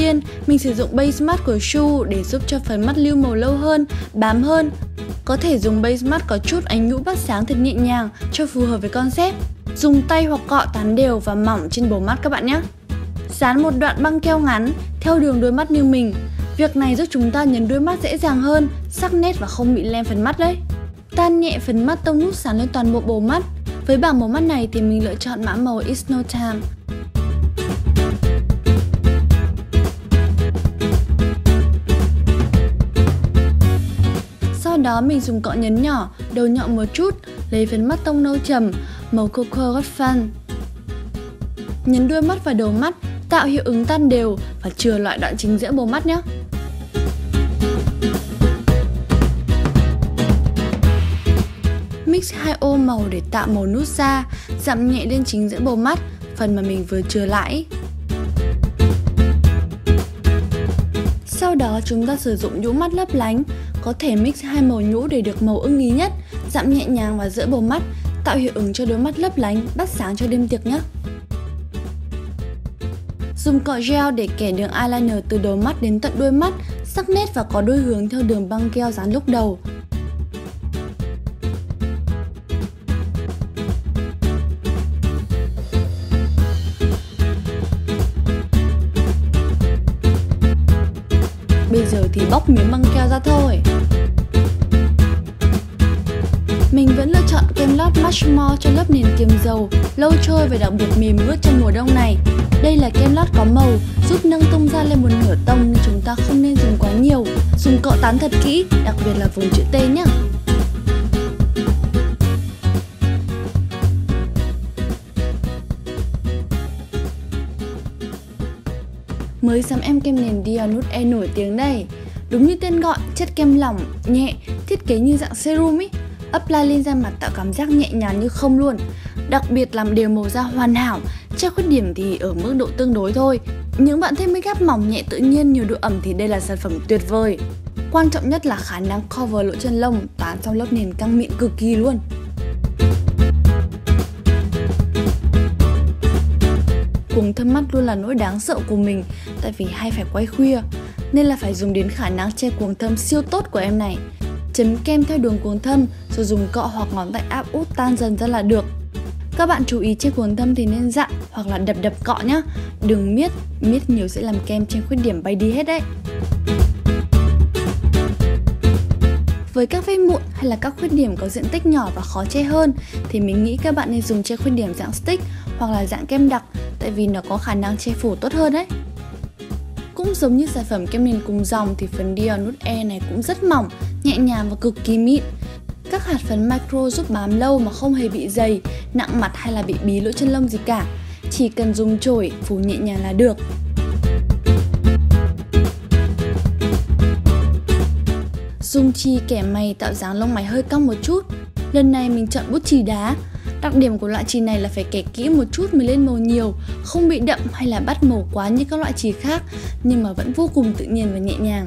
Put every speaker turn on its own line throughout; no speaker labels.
tiên, mình sử dụng base matte của Shu để giúp cho phần mắt lưu màu lâu hơn, bám hơn. Có thể dùng base matte có chút ánh nhũ bắt sáng thật nhẹ nhàng cho phù hợp với concept. Dùng tay hoặc cọ tán đều và mỏng trên bầu mắt các bạn nhé. Dán một đoạn băng keo ngắn theo đường đuôi mắt như mình. Việc này giúp chúng ta nhấn đuôi mắt dễ dàng hơn, sắc nét và không bị lem phần mắt đấy. Tan nhẹ phần mắt tông nút dán lên toàn bộ bầu mắt. Với bảng màu mắt này thì mình lựa chọn mã màu It's No Time. Sau đó mình dùng cọ nhấn nhỏ, đầu nhọn một chút, lấy phấn mắt tông nâu trầm, màu Coco Got Fun. Nhấn đuôi mắt và đầu mắt, tạo hiệu ứng tan đều và chừa loại đoạn chính giữa bầu mắt nhé. Mix hai ô màu để tạo màu nút da, dặm nhẹ lên chính giữa bầu mắt, phần mà mình vừa chừa lại. Sau đó chúng ta sử dụng nhũ mắt lấp lánh, có thể mix hai màu nhũ để được màu ưng ý nhất, dặm nhẹ nhàng vào giữa bầu mắt, tạo hiệu ứng cho đôi mắt lấp lánh, bắt sáng cho đêm tiệc nhé. Dùng cọ gel để kẻ đường eyeliner từ đầu mắt đến tận đuôi mắt, sắc nét và có đuôi hướng theo đường băng keo dán lúc đầu. Bây giờ thì bóc miếng băng keo ra thôi. Mình vẫn lựa chọn kem lót Mushmore cho lớp nền kiềm dầu, lâu trôi và đặc biệt mềm mướt trong mùa đông này. Đây là kem lót có màu, giúp nâng tông da lên một nửa tông nên chúng ta không nên dùng quá nhiều. Dùng cọ tán thật kỹ, đặc biệt là vùng chữ T nhé. Mới sắm em kem nền Dior Nude Air nổi tiếng đây. Đúng như tên gọi, chất kem lỏng, nhẹ, thiết kế như dạng serum ý. Apply lên da mặt tạo cảm giác nhẹ nhàng như không luôn. Đặc biệt làm đều màu da hoàn hảo, che khuyết điểm thì ở mức độ tương đối thôi. Những bạn thích make up mỏng nhẹ tự nhiên nhiều độ ẩm thì đây là sản phẩm tuyệt vời. Quan trọng nhất là khả năng cover lỗ chân lông, tán trong lớp nền căng mịn cực kỳ luôn. Cuống thâm mắt luôn là nỗi đáng sợ của mình, tại vì hay phải quay khuya, nên là phải dùng đến khả năng che cuống thâm siêu tốt của em này. Chấm kem theo đường cuống thâm, rồi dùng cọ hoặc ngón tay áp út tan dần ra là được. Các bạn chú ý che cuống thâm thì nên dặn hoặc là đập cọ nhá. Đừng miết nhiều sẽ làm kem che khuyết điểm bay đi hết đấy. Với các vết mụn hay là các khuyết điểm có diện tích nhỏ và khó che hơn thì mình nghĩ các bạn nên dùng che khuyết điểm dạng stick hoặc là dạng kem đặc, tại vì nó có khả năng che phủ tốt hơn đấy. Cũng giống như sản phẩm kem nền cùng dòng thì phần Dior Nude Air này cũng rất mỏng, nhẹ nhàng và cực kỳ mịn. Các hạt phấn micro giúp bám lâu mà không hề bị dày, nặng mặt hay là bị bí lỗ chân lông gì cả. Chỉ cần dùng chổi phủ nhẹ nhàng là được. Dùng chì kẻ mày tạo dáng lông mày hơi cong một chút. Lần này mình chọn bút chì đá. Đặc điểm của loại chì này là phải kẻ kỹ một chút mới lên màu nhiều, không bị đậm hay là bắt màu quá như các loại chì khác, nhưng mà vẫn vô cùng tự nhiên và nhẹ nhàng.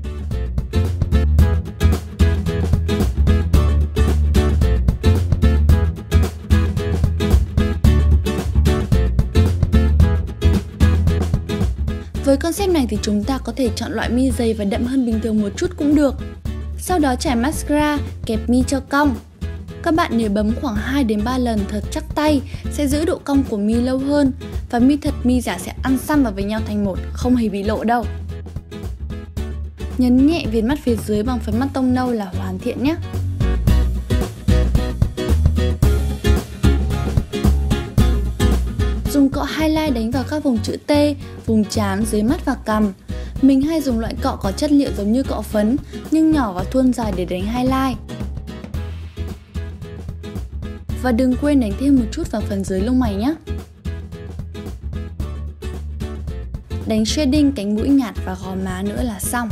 Với concept này thì chúng ta có thể chọn loại mi dày và đậm hơn bình thường một chút cũng được. Sau đó trải mascara, kẹp mi cho cong. Các bạn nhớ bấm khoảng 2 đến 3 lần thật chắc tay sẽ giữ độ cong của mi lâu hơn, và mi thật mi giả sẽ ăn săm vào với nhau thành một, không hề bị lộ đâu. Nhấn nhẹ viền mắt phía dưới bằng phấn mắt tông nâu là hoàn thiện nhé. Dùng cọ highlight đánh vào các vùng chữ T, vùng trán, dưới mắt và cằm. Mình hay dùng loại cọ có chất liệu giống như cọ phấn, nhưng nhỏ và thuôn dài để đánh highlight. Và đừng quên đánh thêm một chút vào phần dưới lông mày nhé. Đánh shading cánh mũi nhạt và gò má nữa là xong.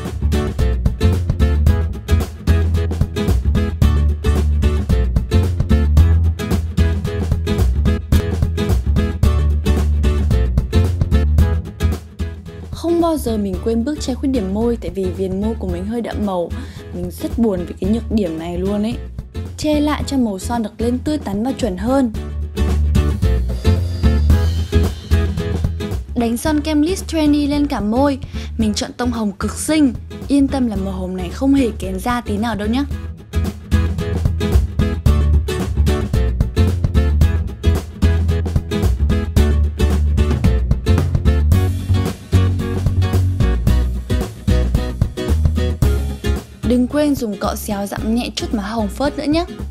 Không bao giờ mình quên bước che khuyết điểm môi, tại vì viền môi của mình hơi đậm màu. Mình rất buồn vì cái nhược điểm này luôn ấy. Che lại cho màu son được lên tươi tắn và chuẩn hơn. Đánh son kem Lift Trendy lên cả môi. Mình chọn tông hồng cực xinh. Yên tâm là màu hồng này không hề kén da tí nào đâu nhé. Đừng quên dùng cọ xéo dặm nhẹ chút má hồng phớt nữa nhé.